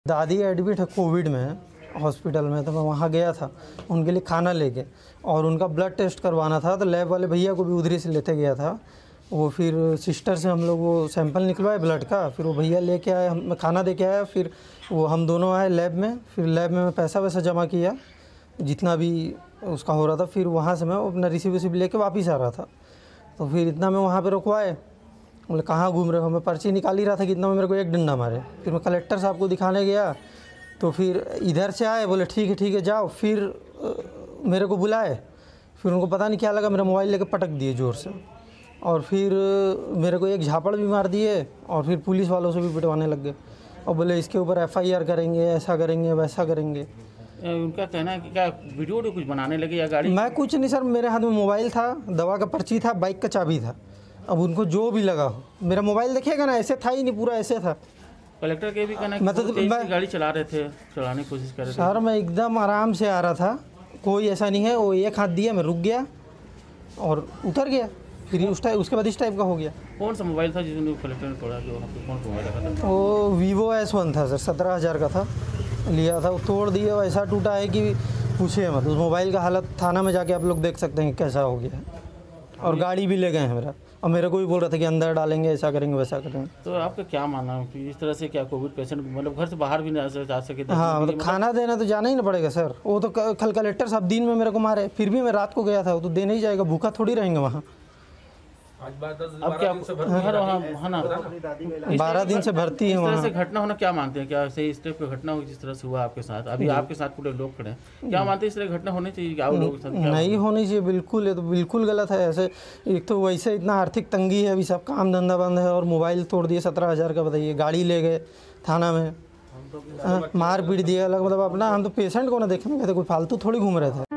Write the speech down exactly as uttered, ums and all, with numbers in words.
दादी एडमिट है कोविड में हॉस्पिटल में, तो मैं वहाँ गया था उनके लिए खाना लेके, और उनका ब्लड टेस्ट करवाना था। तो लैब वाले भैया को भी उधरी से लेते गया था। वो फिर सिस्टर से हम लोग वो सैंपल निकलवाए ब्लड का, फिर वो भैया लेके आए, हम खाना दे के आया, फिर वो हम दोनों आए लैब में। फिर लैब में मैं पैसा वैसा जमा किया जितना भी उसका हो रहा था। फिर वहाँ से मैं अपना रिसीव रिसीव लेके वापस आ रहा था। तो फिर इतना मैं वहाँ पे रुकवाए, बोले कहाँ घूम रहे हो। मैं पर्ची निकाल ही रहा था कि इतना में मेरे को एक डंडा मारे। फिर मैं कलेक्टर साहब को दिखाने गया, तो फिर इधर से आए, बोले ठीक है ठीक है जाओ। फिर मेरे को बुलाए, फिर उनको पता नहीं क्या लगा, मेरा मोबाइल लेके पटक दिए ज़ोर से, और फिर मेरे को एक झापड़ भी मार दिए, और फिर पुलिस वालों से भी पिटवाने लग गए, और बोले इसके ऊपर एफ आई आर करेंगे, ऐसा करेंगे वैसा करेंगे। उनका कहना है कि क्या वीडियो वीडियो कुछ बनाने लगे या गाड़ी? मैं कुछ नहीं सर, मेरे हाथ में मोबाइल था, दवा का पर्ची था, बाइक का चाबी था। अब उनको जो भी लगा हो, मेरा मोबाइल देखिएगा ना, ऐसे था ही नहीं, पूरा ऐसे था। कलेक्टर के भी कहना है मैं तो कि मैं गाड़ी चला रहे थे, चलाने की कोशिश कर रहे थे। सर मैं एकदम आराम से आ रहा था, कोई ऐसा नहीं है। वो एक हाथ दिया, मैं रुक गया और उतर गया। फिर उस टाइप उसके बाद इस टाइप का हो गया। कौन सा मोबाइल था जिसने कलेक्टर ने तोड़ा? जो आपको कौन सा मोबाइल था? वो वीवो एस वन था सर, सत्रह हज़ार का था, लिया था। वो तोड़ दिया, ऐसा टूटा है कि पूछिए मत। उस मोबाइल का हालत थाना में जाके आप लोग देख सकते हैं कैसा हो गया है। और गाड़ी भी ले गए हैं मेरा, और मेरे को भी बोल रहा था कि अंदर डालेंगे, ऐसा करेंगे वैसा करेंगे। तो आपका क्या मानना है कि इस तरह से क्या कोविड पेशेंट मतलब घर से बाहर भी नहीं जा सके? हाँ मतलब खाना देना तो जाना ही ना पड़ेगा सर। वो तो कल कलेक्टर साहब दिन में मेरे को मारे, फिर भी मैं रात को गया था। वो तो देना ही जाएगा, भूखा थोड़ी रहेंगे वहाँ। अब क्या है ना, बारह दिन से भर्ती है इस तरह वहाँ। से घटना होना क्या मानते हैं? क्या सही इस टाइप की घटना हो जिस तरह से हुआ आपके साथ? अभी आपके साथ पूरे लोग खड़े हैं, क्या मानते हैं इस तरह की घटना होनी चाहिए? आप लोगों के साथ नहीं होनी चाहिए बिल्कुल, ये तो बिल्कुल गलत है। ऐसे एक तो वैसे इतना आर्थिक तंगी है, अभी सब काम धंधा बंद है, और मोबाइल तोड़ दिए सत्रह हज़ार का, बताइए। गाड़ी ले गए थाना में, मार पीट दिया अलग। मतलब अपना हम तो पेशेंट को ना देखने गए थे, कोई फालतू थोड़ी घूम रहे थे।